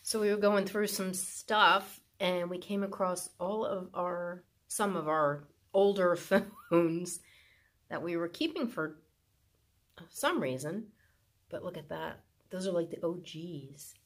So we were going through some stuff and we came across some of our older phones that we were keeping for some reason. But look at that. Those are like the OGs.